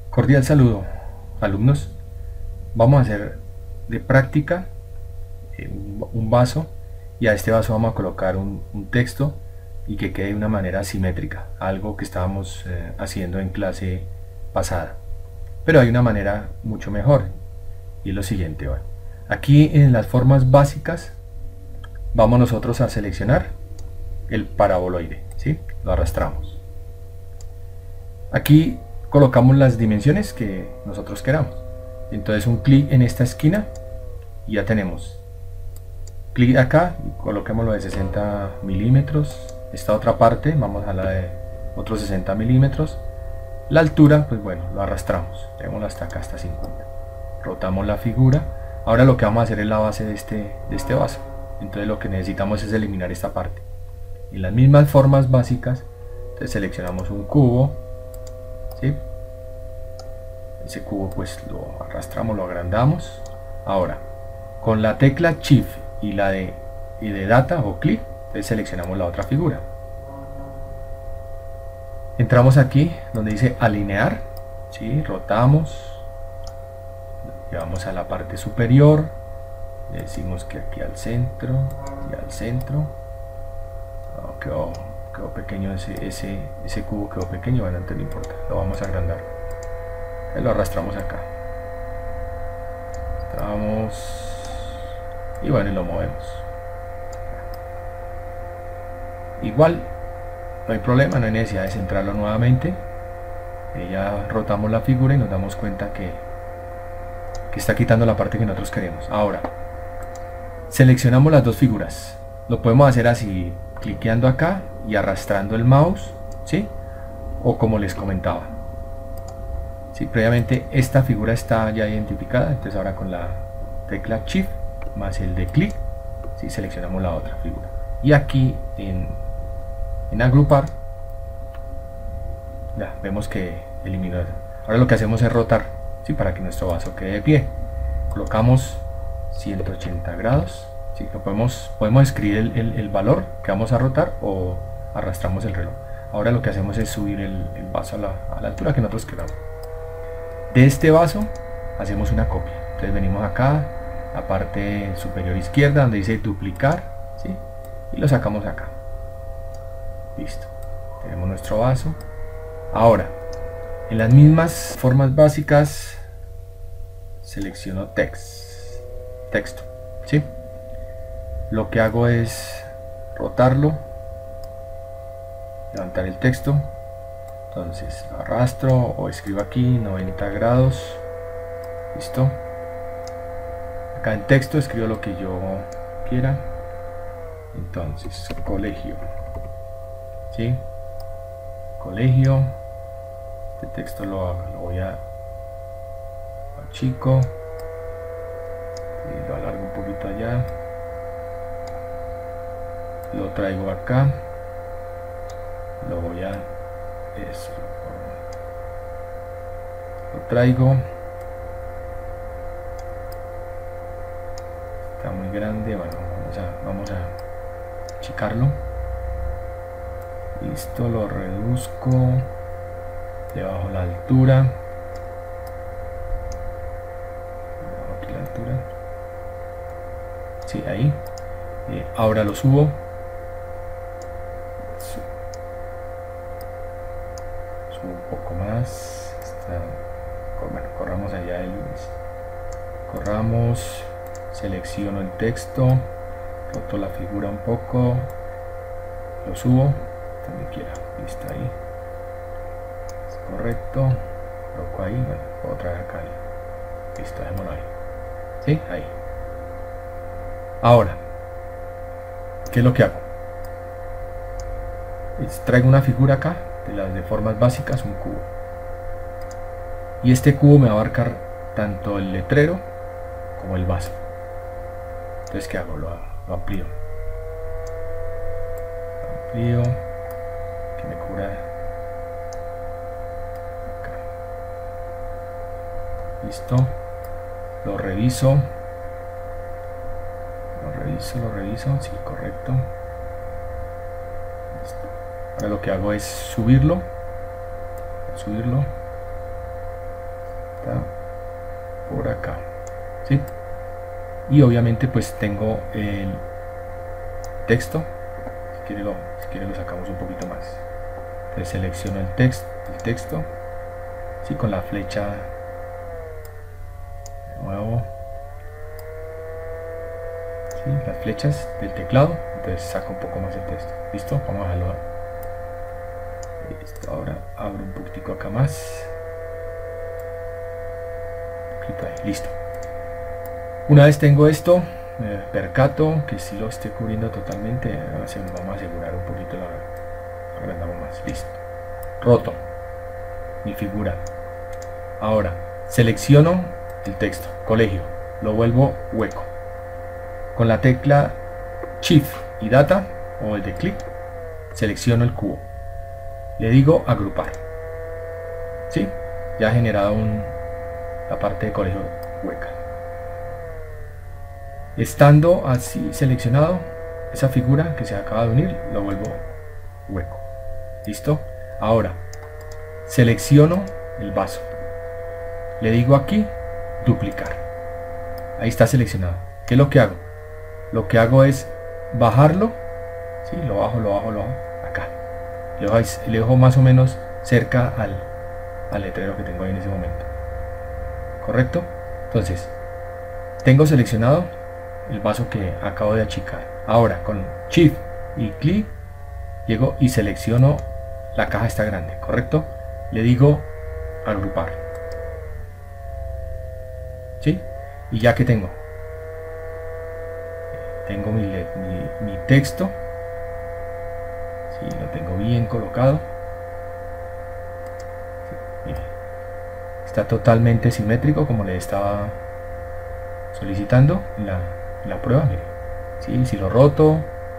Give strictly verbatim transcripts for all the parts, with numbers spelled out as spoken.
Cordial saludo, alumnos. Vamos a hacer de práctica eh, un, un vaso, y a este vaso vamos a colocar un, un texto y que quede de una manera simétrica, algo que estábamos eh, haciendo en clase pasada. Pero hay una manera mucho mejor, y es lo siguiente. Bueno, aquí en las formas básicas vamos nosotros a seleccionar el paraboloide, ¿sí? Lo arrastramos. Aquí colocamos las dimensiones que nosotros queramos. Entonces un clic en esta esquina y ya tenemos. Clic acá y coloquémoslo de sesenta milímetros. Esta otra parte vamos a la de otros sesenta milímetros. La altura, pues bueno, lo arrastramos. Tenemos hasta acá, hasta cincuenta. Rotamos la figura. Ahora lo que vamos a hacer es la base de este, de este vaso. Entonces lo que necesitamos es eliminar esta parte. En las mismas formas básicas, entonces seleccionamos un cubo, ¿sí? Ese cubo pues lo arrastramos, lo agrandamos. Ahora, con la tecla Shift y la de, y de Data o clic, entonces seleccionamos la otra figura. Entramos aquí donde dice alinear, ¿sí? Rotamos, llevamos a la parte superior, le decimos que aquí al centro y al centro. Oh, quedó, quedó pequeño ese, ese, ese cubo, quedó pequeño, bueno, no importa, lo vamos a agrandar. Lo arrastramos acá, arrastramos y bueno, y lo movemos. Igual no hay problema, no hay necesidad de centrarlo nuevamente. Y ya rotamos la figura y nos damos cuenta que, que está quitando la parte que nosotros queremos. Ahora seleccionamos las dos figuras. Lo podemos hacer así, cliqueando acá y arrastrando el mouse, ¿sí? O como les comentaba, si previamente esta figura está ya identificada, entonces ahora con la tecla Shift más el de clic, ¿sí? Seleccionamos la otra figura. Y aquí en, en agrupar, ya vemos que eliminó. Ahora lo que hacemos es rotar, ¿sí? Para que nuestro vaso quede de pie. Colocamos ciento ochenta grados, ¿sí? Lo podemos, podemos escribir el, el, el valor que vamos a rotar o arrastramos el reloj. Ahora lo que hacemos es subir el, el vaso a la, a la altura que nosotros queramos. De este vaso hacemos una copia. Entonces venimos acá, la parte superior izquierda donde dice duplicar, ¿sí? Y lo sacamos acá. Listo. Tenemos nuestro vaso. Ahora, en las mismas formas básicas, selecciono text, texto, ¿sí? Lo que hago es rotarlo, levantar el texto. Entonces lo arrastro o escribo aquí noventa grados. Listo. Acá en texto escribo lo que yo quiera. Entonces colegio, ¿sí? Colegio. Este texto lo, lo voy a achico y lo alargo un poquito allá. Lo traigo acá. Lo voy a eso lo traigo, está muy grande, bueno, vamos a, vamos a achicarlo. Listo, lo reduzco, le bajo la altura, bajo aquí la altura, sí, ahí. Eh, ahora lo subo. Un poco más. Está, bueno, corramos allá el corramos, selecciono el texto, roto la figura un poco, lo subo donde quiera. Listo, ahí es correcto, coloco ahí, bueno, puedo traer acá, listo, dejémoslo ahí, ¿sí? Ahí. Ahora, ¿qué es lo que hago? Es, traigo una figura acá de las de formas básicas, un cubo, y este cubo me va a abarcar tanto el letrero como el vaso. Entonces, ¿qué hago? Lo, lo amplío, lo amplío, que me cubra acá. Listo, lo reviso, lo reviso, lo reviso, sí, correcto. Ahora lo que hago es subirlo, subirlo, está por acá, ¿sí? Y obviamente pues tengo el texto. Si quiere lo, si quiere lo sacamos un poquito más. Entonces selecciono el, text, el texto, ¿sí? Con la flecha de nuevo, ¿sí? Las flechas del teclado. Entonces saco un poco más el texto. ¿Listo? Vamos a dejarlo. Listo. Ahora abro un poquitico acá más. Un poquito ahí. Listo. Una vez tengo esto, me percato que si lo esté cubriendo totalmente. Ahora sí, vamos a asegurar un poquito la agrandamos más. Listo. Roto mi figura. Ahora selecciono el texto, colegio, lo vuelvo hueco. Con la tecla Shift y Data o el de clic, selecciono el cubo. Le digo agrupar. ¿Sí? Ya ha generado un, la parte de colegio hueca. Estando así seleccionado, esa figura que se acaba de unir, lo vuelvo hueco. ¿Listo? Ahora, selecciono el vaso. Le digo aquí, duplicar. Ahí está seleccionado. ¿Qué es lo que hago? Lo que hago es bajarlo. ¿Sí? Lo bajo, lo bajo, lo bajo. Acá. Le dejo, le dejo más o menos cerca al, al letrero que tengo ahí en ese momento. ¿Correcto? Entonces, tengo seleccionado el vaso que acabo de achicar. Ahora, con Shift y clic, llego y selecciono la caja está grande, ¿correcto? Le digo agrupar. ¿Sí? Y ya que tengo tengo mi, mi, mi texto, ¿sí? Lo tengo bien colocado. Sí, mire. Está totalmente simétrico como le estaba solicitando en la, en la prueba. Mire. ¿Sí? Si lo roto,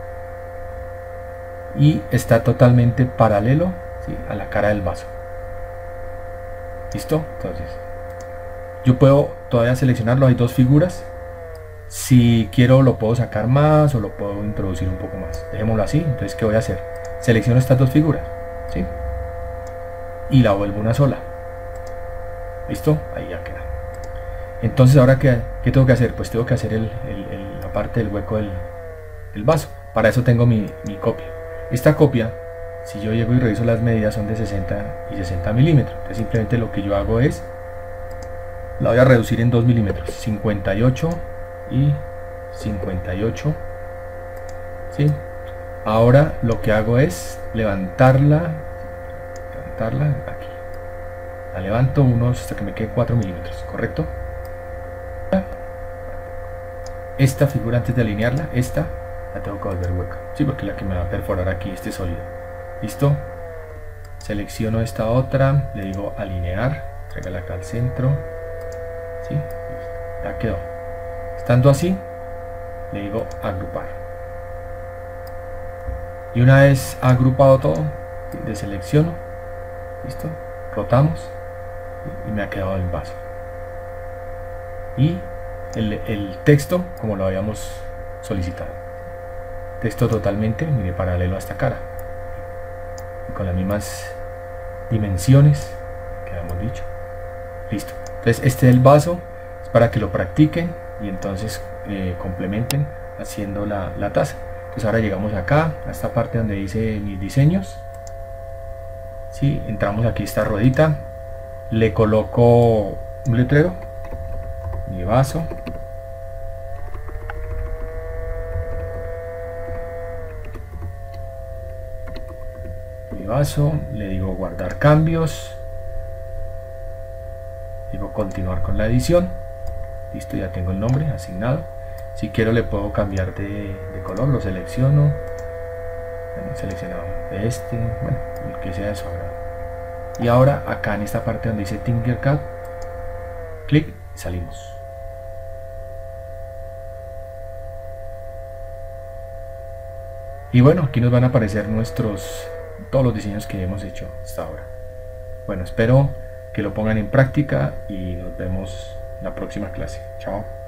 y está totalmente paralelo, ¿sí? A la cara del vaso. ¿Listo? Entonces yo puedo todavía seleccionarlo. Hay dos figuras. Si quiero lo puedo sacar más o lo puedo introducir un poco más. Dejémoslo así. Entonces, ¿qué voy a hacer? Selecciono estas dos figuras, ¿sí? Y la vuelvo una sola. ¿Listo? Ahí ya queda. Entonces, ¿ahora qué, qué tengo que hacer? Pues tengo que hacer el, el, el, la parte del hueco del, del vaso. Para eso tengo mi, mi copia. Esta copia, si yo llego y reviso las medidas, son de sesenta y sesenta milímetros. Entonces simplemente lo que yo hago es, la voy a reducir en dos milímetros, cincuenta y ocho y cincuenta y ocho. ¿Sí? Ahora lo que hago es levantarla, levantarla aquí. La levanto unos hasta que me quede cuatro milímetros, ¿correcto? Esta figura, antes de alinearla, esta la tengo que volver hueca, sí, porque es la que me va a perforar aquí este sólido. ¿Listo? Selecciono esta otra, le digo alinear, tráigala acá al centro, ¿sí? Ya quedó. Estando así, le digo agrupar. Y una vez agrupado todo, ¿sí? Deselecciono, ¿listo? Rotamos y me ha quedado el vaso. Y el, el texto como lo habíamos solicitado. Texto totalmente, mire, paralelo a esta cara, y con las mismas dimensiones que habíamos dicho. Listo. Entonces este es el vaso, es para que lo practiquen y entonces eh, complementen haciendo la, la taza. Entonces ahora llegamos acá a esta parte donde dice mis diseños. ¿Sí? Entramos aquí a esta ruedita, le coloco un letrero, mi vaso. Vaso, le digo guardar cambios, digo continuar con la edición. Listo, ya tengo el nombre asignado. Si quiero le puedo cambiar de, de color, lo selecciono, bueno, seleccionado de este, bueno, el que sea de su agrado. Y ahora acá en esta parte donde dice Tinkercad, clic y salimos. Y bueno, aquí nos van a aparecer nuestros todos los diseños que hemos hecho hasta ahora. Bueno, espero que lo pongan en práctica y nos vemos en la próxima clase. Chao.